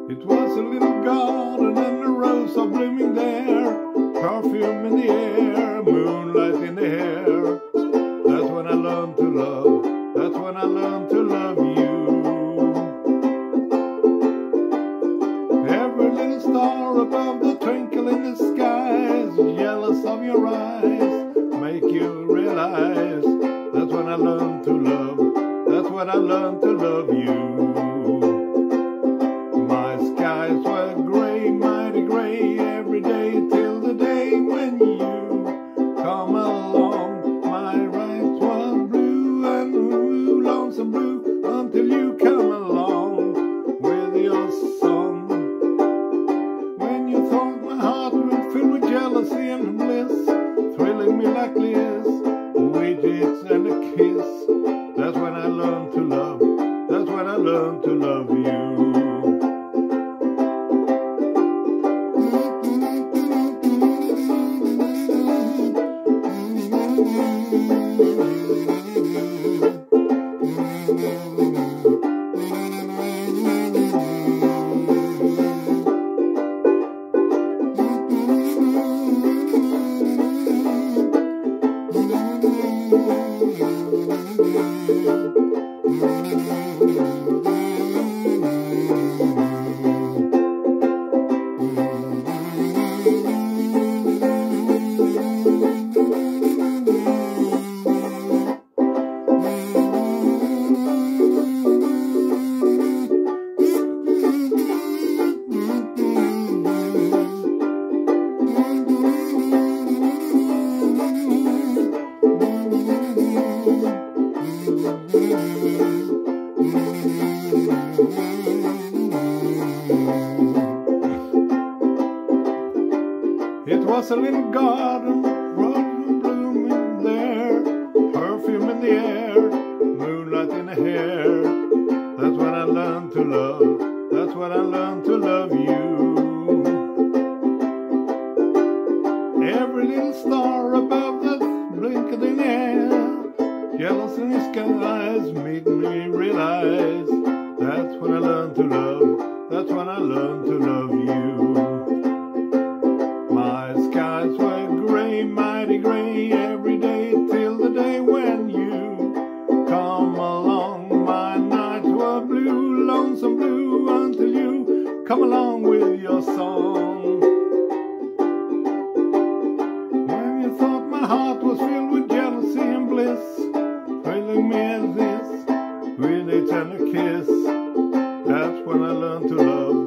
It was a little garden and the roses are blooming there, perfume in the air, moonlight in the hair. That's when I learned to love, that's when I learned to love you. Every little star above the twinkle in the skies, jealous of your eyes, make you realize. That's when I learned to love, that's when I learned to love you. My skies were gray, mighty gray, every day till the day when you come along. My nights were blue and blue, lonesome blue, until you come along with your song. When you thought my heart was filled with jealousy and bliss, thrilling me like this, widgets and a kiss. That's when I learned to love, that's when I learned to love you. It was a little garden, rose blooming there, perfume in the air, moonlight in the hair. That's when I learned to love, that's when I learned to love you. Every little star above the blinking air, jealous in the skies, made me realize. That's when I learned to love, that's when I learned to love you. My skies were gray, mighty gray, every day till the day when you come along. My nights were blue, lonesome blue, until you come along with your song. When you thought my heart was filled with jealousy and bliss, thrilling me as this, with a tender kiss. That's when I learned to love,